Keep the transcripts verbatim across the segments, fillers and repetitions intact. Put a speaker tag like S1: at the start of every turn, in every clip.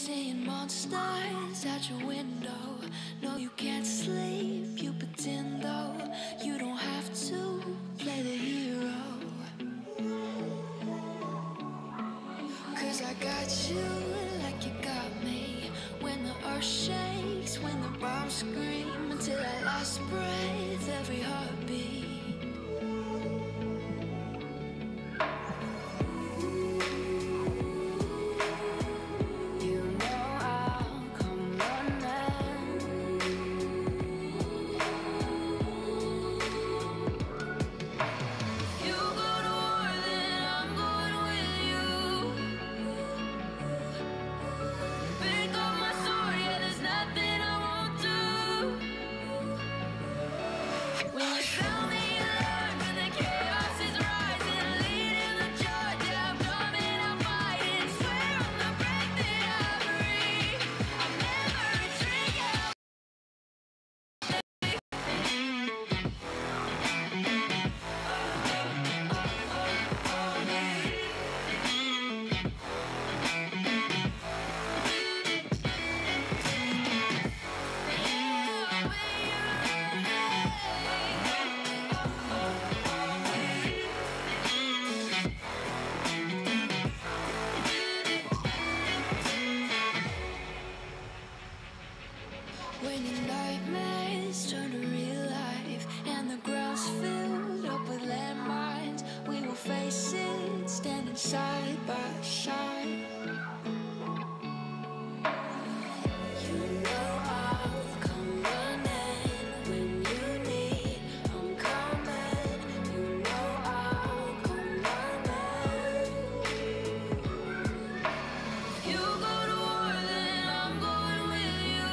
S1: seeing monsters out your window. No, you can't sleep, you pretend though. You don't have to play the hero. Cause I got you like you got me. When the earth shakes, when the bombs scream, until our last breath, every heartbeat. When your nightmares turn to real life and the ground's filled up with landmines, we will face it standing side by side. You know I'll come running when you need. I'm coming. You know I'll come running. You go to war, then I'm going with you.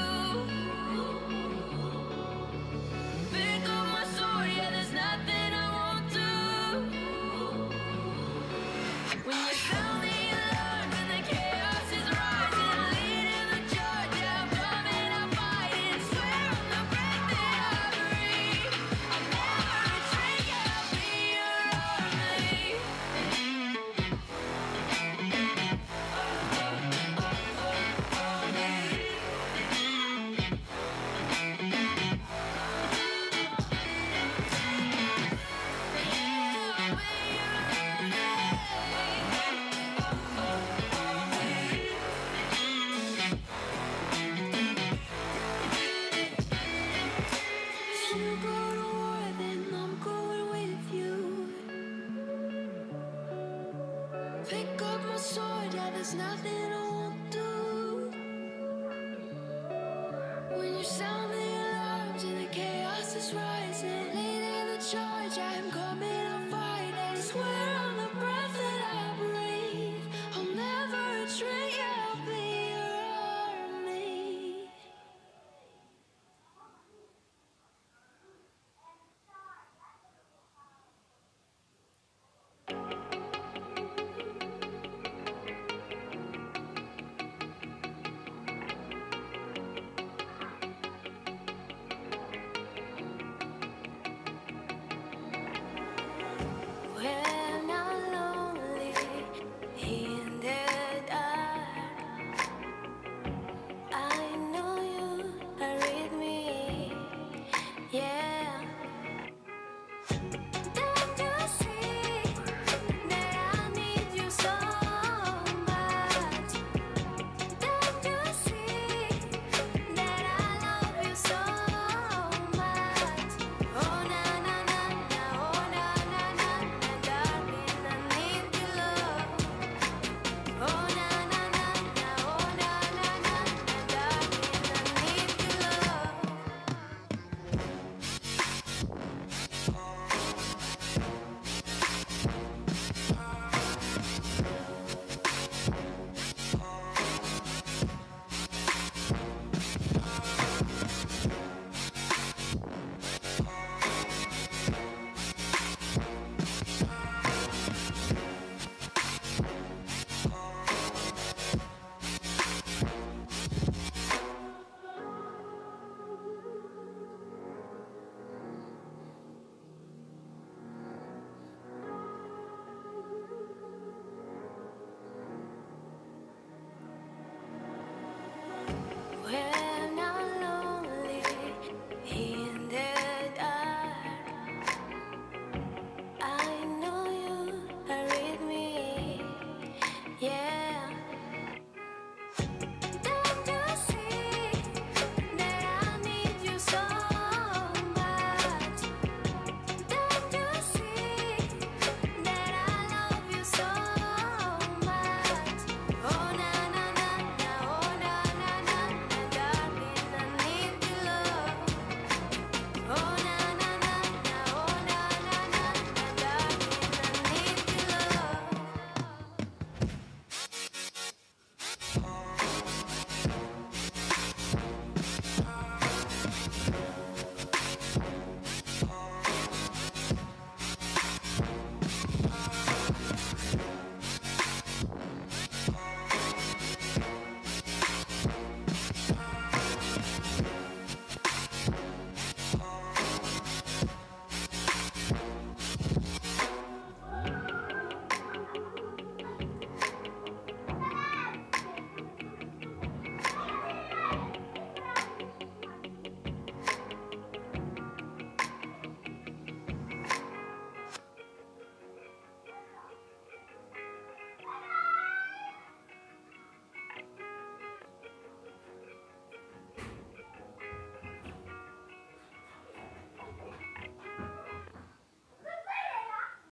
S1: Pick up my sword, yeah, there's nothing I won't do. When you sound the alarm and the chaos is rising, leading the charge, yeah, I'm coming, I'm fighting. Swear on the breath that I breathe, I'll never retreat, yeah, I'll be your army. If you go to war, then I'm going with you. Pick up my sword, yeah, there's nothing I won't do. When you sound the alarms and the chaos is rising, leading the charge, I'm coming, I'm fighting. Swear on the breath that I breathe, I'll never retreat, yeah, I'll be your army. Yeah.